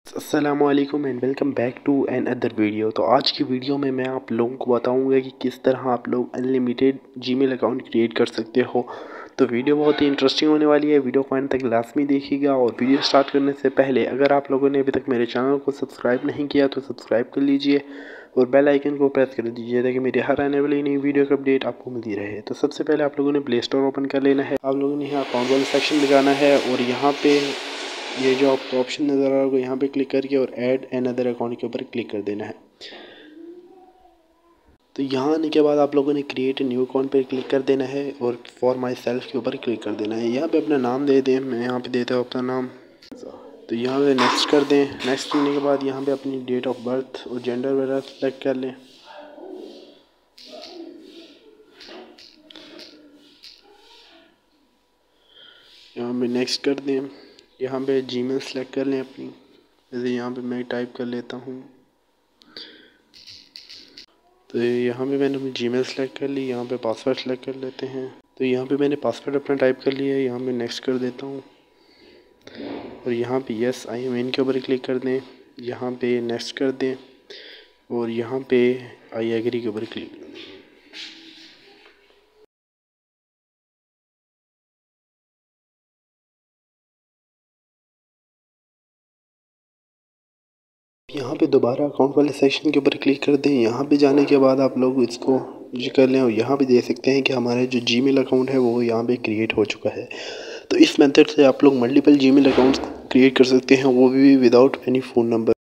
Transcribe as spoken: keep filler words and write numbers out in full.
अस्सलामुअलैकुम and welcome back to another video. तो आज की वीडियो में मैं आप लोगों को बताऊंगा कि किस तरह आप लोग अनलिमिटेड जीमेल अकाउंट क्रिएट कर सकते हो। तो वीडियो बहुत ही इंटरेस्टिंग होने वाली है, वीडियो को अंत तक लाजमी देखिएगा। और वीडियो स्टार्ट करने से पहले अगर आप लोगों ने अभी तक मेरे चैनल को सब्सक्राइब नहीं किया तो सब्सक्राइब कर लीजिए और बेल आइकन को प्रेस कर दीजिए ताकि मेरी हर आने वाली नई वीडियो का अपडेट आपको मिलती रहे। तो सबसे पहले आप लोगों ने प्ले स्टोर ओपन कर लेना है। आप लोगों ने यहाँ अकाउंट वाले सेक्शन में जाना है और यहाँ पे ये जो आपको ऑप्शन नज़र आ रहा होगा यहाँ पे क्लिक करके और ऐड एन अदर अकाउंट के ऊपर क्लिक कर देना है। तो यहाँ आने के बाद आप लोगों ने क्रिएट न्यू अकाउंट पे क्लिक कर देना है और फॉर माई सेल्फ के ऊपर क्लिक कर देना है। यहाँ पे अपना नाम दे दें, मैं यहाँ पे देता हूँ अपना नाम। तो यहाँ पे नेक्स्ट कर दें। नेक्स्ट करने के बाद यहाँ पे अपनी डेट ऑफ बर्थ और जेंडर वगैरह सेलेक्ट कर लें। यहाँ पे नेक्स्ट कर दें। यहाँ पे जीमेल सेलेक्ट कर लें अपनी, जैसे यहाँ पे मैं टाइप कर लेता हूँ। तो यहाँ पे मैंने अपनी जीमेल सेलेक्ट कर ली। यहाँ पे पासवर्ड सेलेक्ट कर लेते हैं। तो यहाँ पे मैंने पासवर्ड अपना टाइप कर लिया है। यहाँ पे नेक्स्ट कर देता हूँ और यहाँ पे यस आई एम इन के ऊपर क्लिक कर दें। यहाँ पे नेक्स्ट कर दें और यहाँ पे आई एग्री के ऊपर क्लिक कर दें। यहाँ पे दोबारा अकाउंट वाले सेक्शन के ऊपर क्लिक कर दें। यहाँ पे जाने के बाद आप लोग इसको ये कर लें और यहाँ पे देख सकते हैं कि हमारे जो जीमेल अकाउंट है वो यहाँ पे क्रिएट हो चुका है। तो इस मेथड से आप लोग मल्टीपल जीमेल अकाउंट्स क्रिएट कर सकते हैं, वो भी विदाउट एनी फ़ोन नंबर।